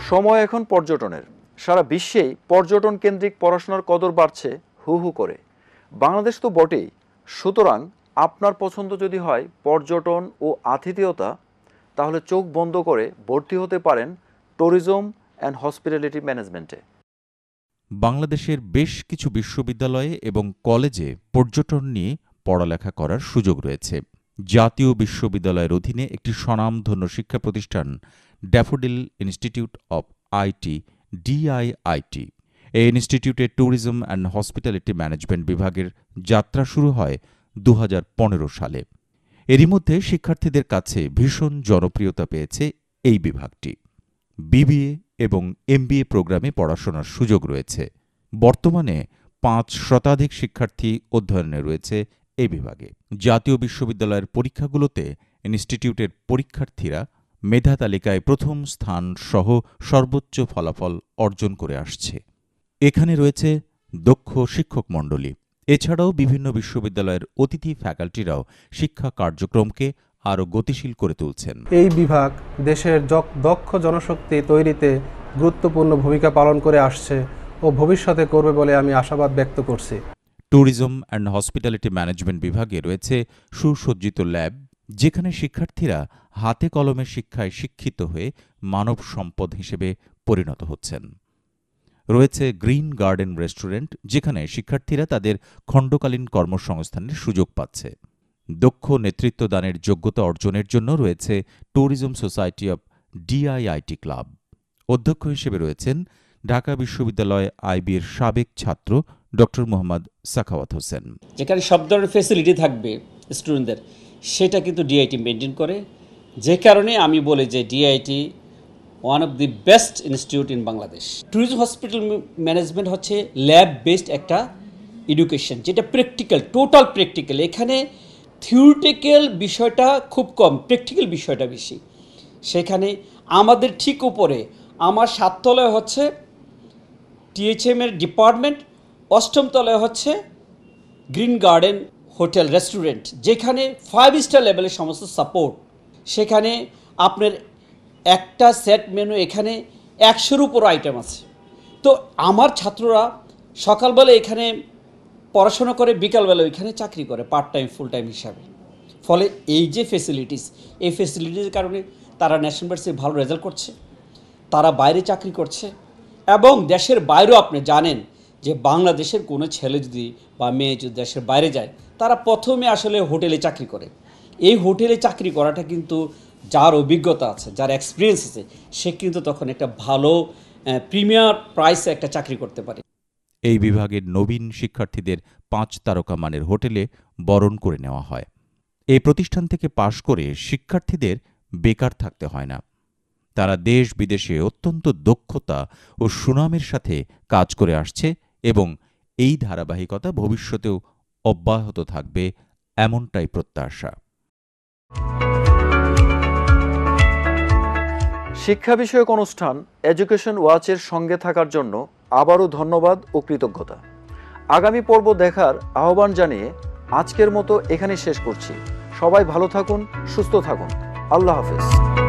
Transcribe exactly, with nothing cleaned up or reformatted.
সময় এখন পর্যটনের। সারা বিশ্বেই পর্যটন কেন্দ্রিক পড়াশোনার কদর বাড়ছে হু হু করে। বাংলাদেশ তো বটেই। সুতরাং আপনার পছন্দ যদি হয় পর্যটন ও আতিথেয়তা, তাহলে চোখ বন্ধ করে ভর্তি হতে পারেন ট্যুরিজম অ্যান্ড হসপিটালিটি ম্যানেজমেন্টে। বাংলাদেশের বেশ কিছু বিশ্ববিদ্যালয়ে এবং কলেজে পর্যটন নিয়ে পড়ালেখা করার সুযোগ রয়েছে। জাতীয় বিশ্ববিদ্যালয়ের অধীনে একটি স্বনামধন্য শিক্ষা প্রতিষ্ঠান Daffodil Institute of IT DIIT. এই ইনস্টিটিউটে ট্যুরিজম অ্যান্ড হসপিটালিটি ম্যানেজমেন্ট বিভাগের যাত্রা শুরু হয় দু হাজার পনেরো সালে। এরই মধ্যে শিক্ষার্থীদের কাছে ভীষণ জনপ্রিয়তা পেয়েছে এই বিভাগটি। বিবিএ এবং এমবিএ প্রোগ্রামে পড়াশোনার সুযোগ রয়েছে। বর্তমানে পাঁচ শতাধিক শিক্ষার্থী অধ্যয়নে রয়েছে এই বিভাগে। জাতীয় বিশ্ববিদ্যালয়ের পরীক্ষাগুলোতে ইনস্টিটিউটের পরীক্ষার্থীরা মেধা তালিকায় প্রথম স্থান সহ সর্বোচ্চ ফলাফল অর্জন করে আসছে। এখানে রয়েছে দক্ষ শিক্ষক মণ্ডলী। এছাড়াও বিভিন্ন বিশ্ববিদ্যালয়ের অতিথি ফ্যাকাল্টিরাও শিক্ষা কার্যক্রমকে আরও গতিশীল করে তুলছেন। এই বিভাগ দেশের দক্ষ জনশক্তি তৈরিতে গুরুত্বপূর্ণ ভূমিকা পালন করে আসছে ও ভবিষ্যতে করবে বলে আমি আশাবাদ ব্যক্ত করছি। ট্যুরিজম অ্যান্ড হসপিটালিটি ম্যানেজমেন্ট বিভাগে রয়েছে সুসজ্জিত ল্যাব, যেখানে শিক্ষার্থীরা হাতে কলমে শিক্ষায় শিক্ষিত হয়ে মানব সম্পদ হিসেবে পরিণত হচ্ছেন। রয়েছে গ্রিন গার্ডেন রেস্টুরেন্ট, যেখানে শিক্ষার্থীরা তাদের খণ্ডকালীন কর্মসংস্থানের সুযোগ পাচ্ছে। দক্ষ নেতৃত্বদানের যোগ্যতা অর্জনের জন্য রয়েছে tourism society of DIIT club. অধ্যক্ষ হিসেবে রয়েছেন ঢাকা বিশ্ববিদ্যালয় আইবির সাবেক ছাত্র ডক্টর মোহাম্মদ সাখাওয়াত হোসেন। যেখানে সব ধরনের ফেসিলিটি থাকবে স্টুডেন্টদের, সেটা কিন্তু ডিআইটি মেনটেন করে। যে কারণে আমি বলি যে DIT one of the best institute in Bangladesh. Tourism hospital management হচ্ছে ল্যাব বেসড একটা এডুকেশন, যেটা প্র্যাকটিক্যাল, টোটাল প্র্যাকটিক্যাল। এখানে থিওরিটিক্যাল বিষয়টা খুব কম, প্র্যাকটিক্যাল বিষয়টা বেশি। সেখানে আমাদের ঠিক উপরে আমার সাততলায় হচ্ছে টিএইচএম এর ডিপার্টমেন্ট, অষ্টম তলায় হচ্ছে গ্রিন গার্ডেন হোটেল রেস্টুরেন্ট, যেখানে ফাইভ স্টার লেভেলের সমস্ত সাপোর্ট। সেখানে আপনার একটা সেট মেনু, এখানে একশোর উপর আইটেম আছে। তো আমার ছাত্ররা সকালবেলা এখানে পড়াশোনা করে, বিকালবেলা এখানে চাকরি করে পার্ট টাইম ফুল টাইম হিসাবে। ফলে এই যে ফেসিলিটিস, এই ফেসিলিটিসের কারণে তারা ন্যাশনাল ইউনিভার্সিটি ভালো রেজাল্ট করছে, তারা বাইরে চাকরি করছে। এবং দেশের বাইরেও আপনি জানেন যে বাংলাদেশের কোনো ছেলে যদি বা মেয়ে যদি দেশের বাইরে যায়, তারা প্রথমে আসলে হোটেলে চাকরি করে। এই হোটেলে চাকরি করাটা কিন্তু যার অভিজ্ঞতা আছে, যার এক্সপিরিয়েন্স আছে, সে কিন্তু তখন একটা ভালো প্রিমিয়ার প্রাইসে একটা চাকরি করতে পারে। এই বিভাগের নবীন শিক্ষার্থীদের পাঁচ তারকা মানের হোটেলে বরণ করে নেওয়া হয়। এই প্রতিষ্ঠান থেকে পাশ করে শিক্ষার্থীদের বেকার থাকতে হয় না। তারা দেশ বিদেশে অত্যন্ত দক্ষতা ও সুনামের সাথে কাজ করে আসছে এবং এই ধারাবাহিকতা ভবিষ্যতেও অব্যাহত থাকবে, এমনটাই প্রত্যাশা। শিক্ষা বিষয়ক অনুষ্ঠান এডুকেশন ওয়াচের সঙ্গে থাকার জন্য আবারও ধন্যবাদ ও কৃতজ্ঞতা। আগামী পর্ব দেখার আহ্বান জানিয়ে আজকের মতো এখানেই শেষ করছি। সবাই ভালো থাকুন, সুস্থ থাকুন। আল্লাহ হাফেজ।